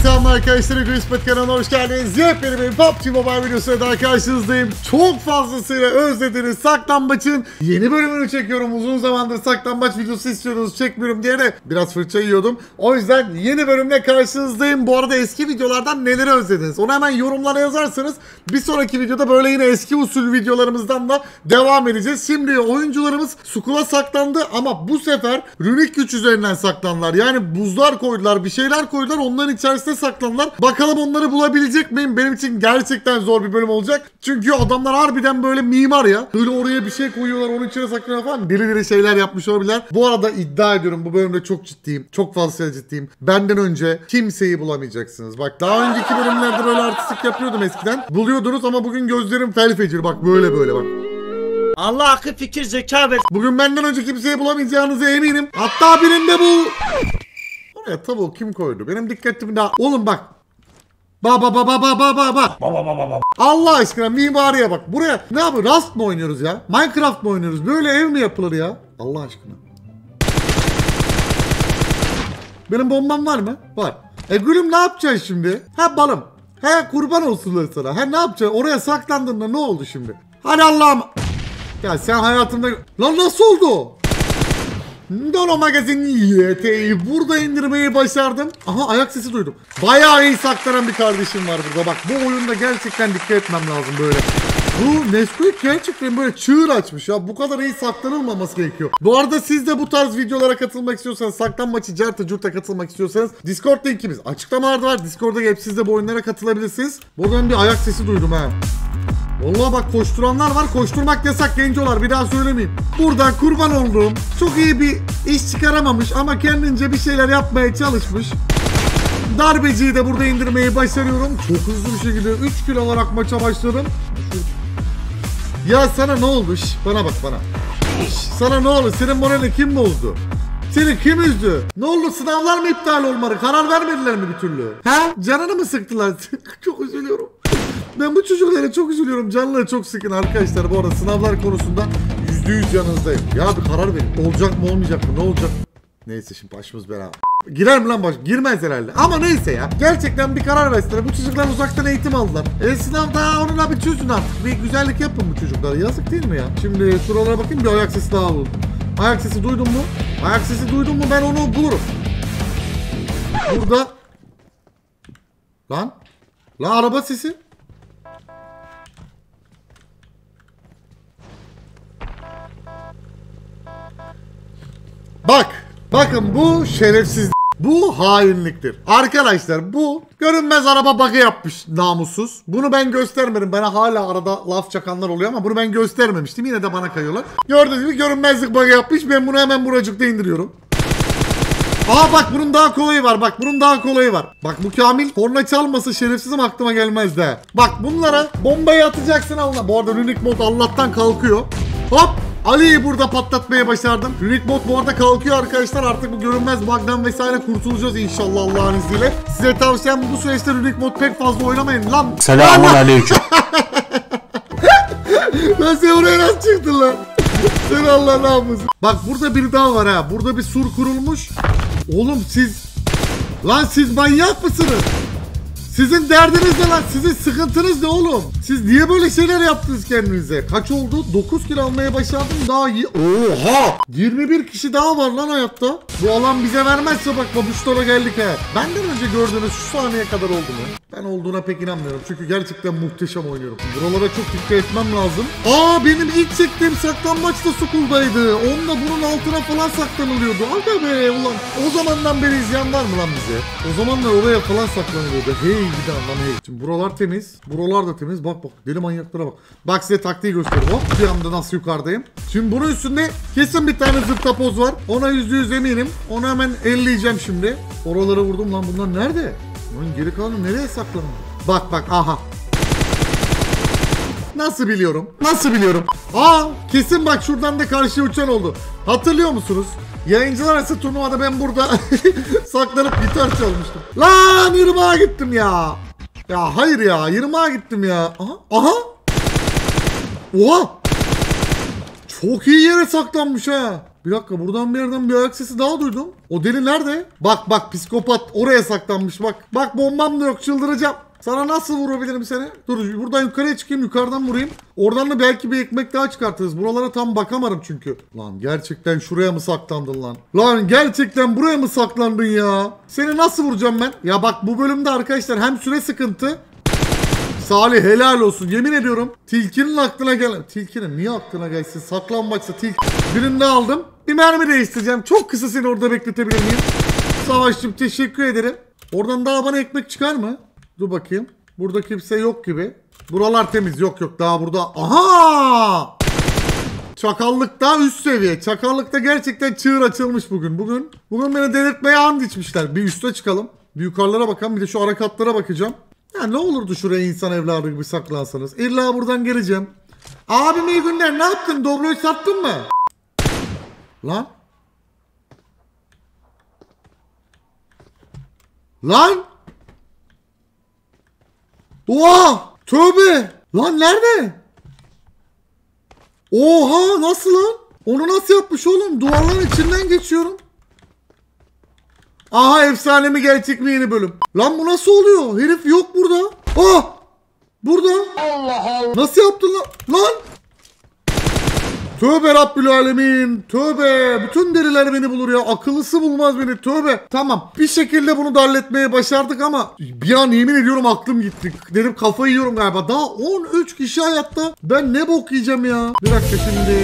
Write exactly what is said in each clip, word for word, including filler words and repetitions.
selamlar arkadaşlar. Grismet kanalına hoş geldiniz. Yepyeni bir P U B G Mobile videosuyla daha karşınızdayım. Çok fazlasıyla özlediğiniz saklambaçın yeni bölümünü çekiyorum. Uzun zamandır saklambaç videosu istiyordunuz, çekmiyorum diye de biraz fırça yiyordum. O yüzden yeni bölümle karşınızdayım. Bu arada eski videolardan neleri özlediniz? Onu hemen yorumlara yazarsanız bir sonraki videoda böyle yine eski usul videolarımızdan da devam edeceğiz. Şimdi oyuncularımız Skull'a saklandı ama bu sefer runik güç üzerinden saklandılar. Yani buzlar koydular, bir şeyler koydular, onların içerisinde saklandılar. Bakalım onları bulabilecek miyim? Benim için gerçekten zor bir bölüm olacak. Çünkü adamlar harbiden böyle mimar ya. Böyle oraya bir şey koyuyorlar, onun içine saklanıyorlar falan. Deli deli şeyler yapmış olabilirler. Bu arada iddia ediyorum, bu bölümde çok ciddiyim. Çok fazla ciddiyim. Benden önce kimseyi bulamayacaksınız. Bak daha önceki bölümlerde böyle artistik yapıyordum eskiden. Buluyordunuz ama bugün gözlerim fel fecir. Bak böyle böyle bak. Allah akıl fikir zeka ver. Bugün benden önce kimseyi bulamayacağınıza eminim. Hatta birinde bu. Oraya tavuğu kim koydu? Benim dikkatimi daha... Oğlum bak. Ba ba ba ba ba ba ba ba. Allah aşkına mimariye bak. Buraya ne yapıyor? Rust mı oynuyoruz ya? Minecraft mı oynuyoruz? Böyle ev mi yapılır ya? Allah aşkına. Benim bombam var mı? Var. E gülüm ne yapacaksın şimdi? Ha balım. He kurban olsunlar sana. Ha ne yapacaksın? Oraya saklandığında ne oldu şimdi? Hadi Allah'ım. Ya sen hayatımda... Lan nasıl oldu? Dono magazin Y T'yi burada indirmeyi başardım. Aha ayak sesi duydum. Bayağı iyi saklanan bir kardeşim var burada. Bak bu oyunda gerçekten dikkat etmem lazım böyle. Bu Nesquik gerçekten böyle çığır açmış ya. Bu kadar iyi saklanılmaması gerekiyor. Bu arada siz de bu tarz videolara katılmak istiyorsanız, saklanmaçı carta curta katılmak istiyorsanız Discord linkimiz açıklamalarda var. Discord'a gelip siz de bu oyunlara katılabilirsiniz. Buradan bir ayak sesi duydum ha. Vallahi bak koşturanlar var. Koşturmak yasak gencolar, bir daha söylemeyeyim. Buradan kurban olduğum çok iyi bir iş çıkaramamış ama kendince bir şeyler yapmaya çalışmış darbeciyi de burada indirmeyi başarıyorum. Çok hızlı bir şekilde üç kill olarak maça başladım. Ya sana ne oldu? Şş, bana bak bana. Şş, sana ne oldu? Senin moralini kim bozdu? Seni kim üzdü? Ne oldu? Sınavlar mı iptal olmalı? Karar vermediler mi bir türlü? Ha? Canını mı sıktılar? Çok üzülüyorum. Ben bu çocuklara çok üzülüyorum. Canları çok sıkın arkadaşlar. Bu arada sınavlar konusunda yüzde yüz yanınızdayım. Ya bir karar verin. Olacak mı olmayacak mı? Ne olacak? Neyse şimdi başımız beraber. Girer mi lan baş? Girmez herhalde. Ama neyse ya. Gerçekten bir karar versinler. Bu çocuklar uzaktan eğitim aldılar. E sınav daha onunla bir çözün artık. Bir güzellik yapın bu çocuklara. Yazık değil mi ya? Şimdi şuralara bakayım, bir ayak sesi daha buldum. Ayak sesi duydun mu? Ayak sesi duydun mu? Ben onu bulurum. Burada. Lan. Lan araba sesi. Bak. Bakın bu şerefsiz. Bu hainliktir. Arkadaşlar bu görünmez araba bug'ı yapmış namussuz. Bunu ben göstermedim. Bana hala arada laf çakanlar oluyor ama bunu ben göstermemiştim. Yine de bana kayıyorlar. Gördüğünüz gibi görünmezlik bug'ı yapmış. Ben bunu hemen buracıkta indiriyorum. Aa bak bunun daha kolayı var. Bak bunun daha kolayı var. Bak bu Kamil korna çalması şerefsizim aklıma gelmez de. Bak bunlara bombayı atacaksın Allah. Bu arada Runic mod Allah'tan kalkıyor. Hop. Ali'yi burada patlatmaya başardım. Runic mod bu arada kalkıyor arkadaşlar. Artık bu görünmez bug'dan vesaire kurtulacağız inşallah Allah'ın izniyle. Size tavsiyem bu süreçte Runic mod pek fazla oynamayın lan. Selamun aleyküm. Lan sen oraya nasıl çıktın lan? Sen Allah namusu. Bak burada bir daha var ha. Burada bir sur kurulmuş. Oğlum siz... Lan siz manyak mısınız? Sizin derdiniz ne lan? Sizin sıkıntınız ne oğlum? Siz niye böyle şeyler yaptınız kendinize? Kaç oldu? dokuz kill almaya başardım daha iyi. Oha! yirmi bir kişi daha var lan hayatta. Bu alan bize vermezse bak babuşlara geldik ha. Benden önce gördüğünüz şu saniye kadar oldu mu? Ben olduğuna pek inanmıyorum. Çünkü gerçekten muhteşem oynuyorum. Buralara çok dikkat etmem lazım. Aa benim ilk çektiğim saklanmaç da Skull'daydı. Onunla bunun altına falan saklanılıyordu. Aga be ulan. O zamandan beri izleyen var mı lan bize? O zamanlar oraya falan saklanılıyordu. Hey bir daha lan hey. Şimdi buralar temiz. Buralar da temiz. Bak bak deli manyaklara bak. Bak size taktiği göstereyim. Hop bir anda nasıl yukarıdayım. Şimdi bunun üstünde kesin bir tane zırt tapoz var. Ona yüzde yüz eminim. Onu hemen elleyeceğim şimdi. Oralara vurdum lan, bunlar nerede? Bunun geri kalanı nereye saklanıyor? Bak bak aha. Nasıl biliyorum? Nasıl biliyorum? Aa kesin bak şuradan da karşıya uçan oldu. Hatırlıyor musunuz? Yayıncılar arası turnuvada ben burada saklanıp gitar çalmıştım. Lan yırmağa gittim ya. Ya hayır ya yırmağa gittim ya. Aha. Aha. Oha. Çok iyi yere saklanmış ha. Bir dakika, buradan bir yerden bir ayak sesi daha duydum. O deli nerede? Bak bak, psikopat oraya saklanmış bak. Bak bombam da yok, çıldıracağım. Sana nasıl vurabilirim seni? Dur buradan yukarıya çıkayım, yukarıdan vurayım. Oradan da belki bir ekmek daha çıkartırız. Buralara tam bakamadım çünkü. Lan gerçekten şuraya mı saklandın lan? Lan gerçekten buraya mı saklandın ya? Seni nasıl vuracağım ben? Ya bak, bu bölümde arkadaşlar hem süre sıkıntı. Salih helal olsun, yemin ediyorum. Tilkinin aklına gel. Tilkinin niye aklına gelsin? Saklanmaksa tilki. Birini aldım. Bir mermi değiştireceğim. Çok kısa seni orada bekletebilir miyim? Savaşçım teşekkür ederim. Oradan daha bana ekmek çıkar mı? Dur bakayım. Burada kimse yok gibi. Buralar temiz. Yok yok, daha burada. Aha! Çakallıkta üst seviye. Çakallıkta gerçekten çığır açılmış bugün. Bugün bugün beni delirtmeye and içmişler. Bir üste çıkalım. Bir yukarılara bakalım. Bir de şu ara katlara bakacağım. Ya ne olurdu şuraya insan evladı gibi saklansanız. İlla buradan geleceğim. Abim iyi günler. Ne yaptın? Dobloyu sattın mı? Lan. Lan. Oha! Tövbe! Lan nerede? Oha! Nasıl lan? Onu nasıl yapmış oğlum? Duvarların içinden geçiyorum. Aha, efsane mi gerçek mi yeni bölüm. Lan bu nasıl oluyor? Herif yok burada. Ah! Burada. Allah Allah. Nasıl yaptın lan? Lan! Tövbe Rabbül Alemin. Tövbe. Bütün deliler beni bulur ya. Akıllısı bulmaz beni. Tövbe. Tamam. Bir şekilde bunu da halletmeye başardık ama bir an yemin ediyorum aklım gitti. Dedim kafayı yiyorum galiba. Daha on üç kişi hayatta. Ben ne bok yiyeceğim ya. Bir dakika şimdi.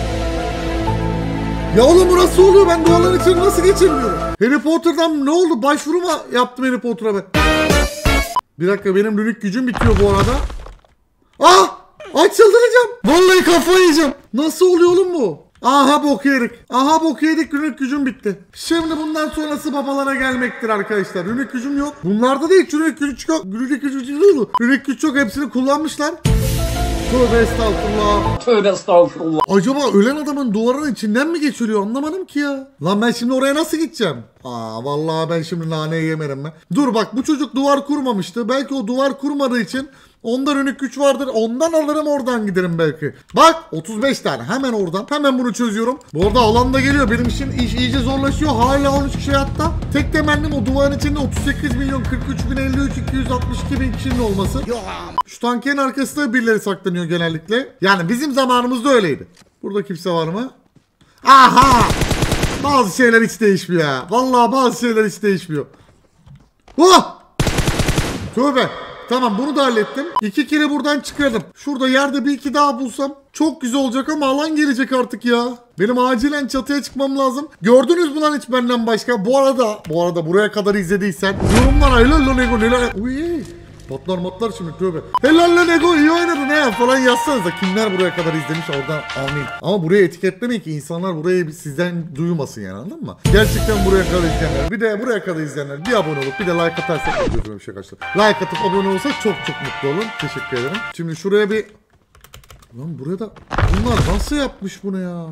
Ya oğlum bu nasıl oluyor? Ben duvarların içine nasıl geçebiliyorum? Harry Potter'dan ne oldu? Başvuru mu yaptım Harry Potter'a ben? Bir dakika, benim rünik gücüm bitiyor bu arada. Ah! Ay çıldıracağım. Vallahi kafayı yiyeceğim. Nasıl oluyor oğlum bu? Aha bok yedik. Aha bok yedik, rünik gücüm bitti. Şimdi bundan sonrası babalara gelmektir arkadaşlar. Rünik gücüm yok. Bunlarda da hiç rünik gücü yok. Rünik gücü yok. Rünik güç yok. Hepsini kullanmışlar. Tövbe estağfurullah. Tövbe estağfurullah. Acaba ölen adamın duvarın içinden mi geçiliyor, anlamadım ki ya. Lan ben şimdi oraya nasıl gideceğim? Aa vallahi ben şimdi naneyi yemerim ben. Dur bak, bu çocuk duvar kurmamıştı. Belki o duvar kurmadığı için onda rünik güç vardır. Ondan alırım, oradan giderim belki. Bak otuz beş tane hemen oradan. Hemen bunu çözüyorum. Bu arada alan da geliyor. Benim için iş iyice zorlaşıyor. Hala on üç kişi hayatta. Tek temennim o duvarın içinde otuz sekiz milyon kırk üç bin elli üç iki yüz altmış iki bin kişinin olması. Şu tankın arkasında birileri saklanıyor genellikle. Yani bizim zamanımızda öyleydi. Burada kimse var mı? Aha! Bazı şeyler hiç değişmiyor ya. Vallahi bazı şeyler hiç değişmiyor. Oh! Tövbe. Tamam, bunu da hallettim. İki kere buradan çıkardım. Şurada yerde bir iki daha bulsam çok güzel olacak ama alan gelecek artık ya. Benim acilen çatıya çıkmam lazım. Gördünüz mü lan hiç benden başka? Bu arada bu arada buraya kadar izlediysen yorumlara helal lan Ego helal. Uy. Patlar matlar şimdi, tövbe. Helal lan Ego, iyi oynadın he falan yazsanıza. Kimler buraya kadar izlemiş oradan amin. Ama buraya etiketlemeyin ki insanlar burayı sizden duymasın yani, anladın mı? Gerçekten buraya kadar izleyenler, bir de buraya kadar izleyenler bir abone olup bir de like atarsak gözüme bir şey kaçtı. Like atıp abone olursak çok çok mutlu olun. Teşekkür ederim. Şimdi şuraya bir... Lan buraya da... Bunlar nasıl yapmış bunu ya?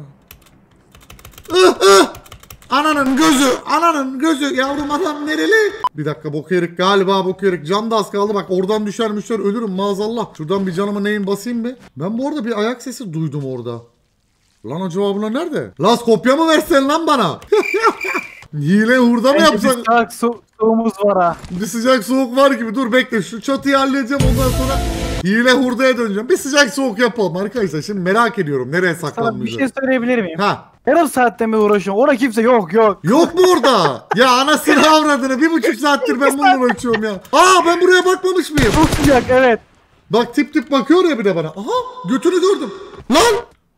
Ih ih! Ananın gözü, ananın gözü, yavrum adam nereli? Bir dakika, bok yerik galiba, bok yerik. Can da az kaldı bak, oradan düşer müşter ölürüm maazallah. Şuradan bir canımı neyin basayım be. Ben bu arada bir ayak sesi duydum orada. Lan acaba bunlar nerede? Las kopya mı versen lan bana? Hile hurda mı yapsak? Bir sıcak so soğumuz var ha. Bir sıcak soğuk var gibi, dur bekle şu çatıyı halledeceğim, ondan sonra hile hurdaya döneceğim. Bir sıcak soğuk yapalım arkadaşlar, şimdi merak ediyorum nereye Sana saklanmış. bir şey söyleyebilir miyim? Ha. Yarım saatten beri uğraşıyorum. Orada kimse yok yok. Yok mu orada? Ya anasını avradını, bir buçuk saattir ben bununla uğraşıyorum ya. Aa ben buraya bakmamış mıyım? Çok sıcak evet. Bak tip tip bakıyor ya bir de bana. Aha götünü gördüm. Lan!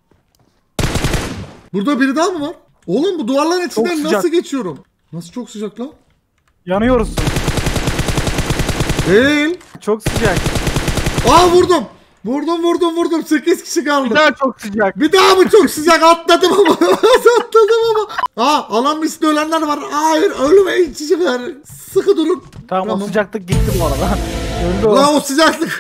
Burada biri daha mı var? Oğlum bu duvarların içinden sıcak. nasıl geçiyorum? Nasıl çok sıcak lan? Yanıyorsun. Değil. Çok sıcak. Aa vurdum. Vurdum vurdum vurdum. sekiz kişi kaldı. Bir daha çok sıcak. Bir daha mı çok sıcak? Atladım ama. Atladım ama. Aa alan üstünde ölenler var. Hayır ölüme içiciler. Sıkı durun. Tamam, Tamam. o sıcaklık gitti bu arada. Öldü o. Lan o sıcaklık.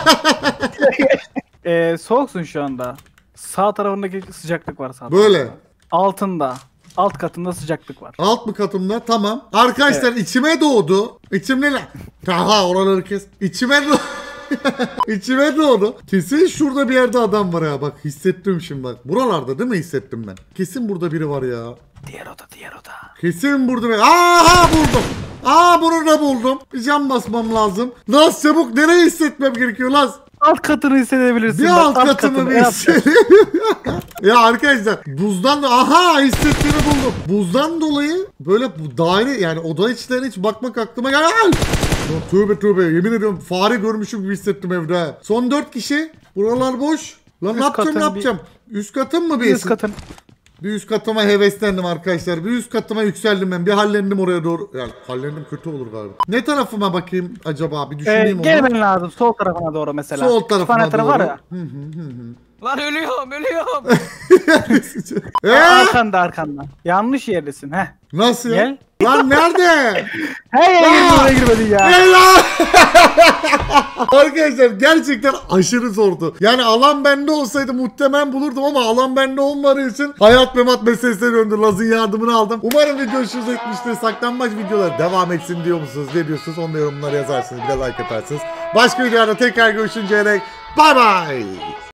Ee, soğuksun şu anda. Sağ tarafındaki sıcaklık var sağ Böyle. tarafında. Altında. Alt katında sıcaklık var. Alt mı katımda? Tamam. Arkadaşlar içime doğdu. İçimde ne? Aha oraları kes. İçime doğdu. İçime doğdu. Kesin şurada bir yerde adam var ya. Bak hissettim şimdi bak. Buralarda değil mi hissettim ben? Kesin burada biri var ya. Diğer oda diğer oda. Kesin burada bir... Aha buldum. Aa bunu da buldum. Bir cam basmam lazım. Laz çabuk nereye hissetmem gerekiyor Laz? Alt katını hissedebilirsin. Bir bak, alt katını bir yap. hissedeyim. Ya arkadaşlar buzdan da aha hissettiğini buldum. Buzdan dolayı böyle bu daire yani oda içlerine hiç bakmak aklıma gel. Ya tövbe tövbe yemin ediyorum fare görmüşüm gibi hissettim evde. Son dört kişi. Buralar boş. Lan Üst ne yapacağım ne katın yapacağım? Üst katın mı bir Üst katın. Bir üst katıma heveslendim arkadaşlar. Bir üst katıma yükseldim ben. Bir hallendim oraya doğru. Yani hallendim kötü olur galiba. Ne tarafıma bakayım acaba? Bir Ee, düşüneyim onu. gelmen lazım sol tarafına doğru mesela. Sol tarafına Kütüphane tarafı doğru. var ya. Hı hı hı hı. Lan ölüyorum ölüyorum. Eee? Arkanda arkanda. Yanlış yerdesin he. Nasıl ya? Gel. Lan nerede? Hey Aa! buraya girmedin ya. Gel lan! Arkadaşlar gerçekten aşırı zordu. Yani alan bende olsaydı muhtemelen bulurdum ama alan bende olmadığı için hayat memat meselesine döndü. Laz'ın yardımını aldım. Umarım video hoşunuza gitmiştir. Saklanmaç videoları devam etsin diyor musunuz? Ne diyorsunuz? Onu da yorumlara yazarsınız. Bir de like atarsınız. Başka videolarda tekrar görüşünceye dek bye bye.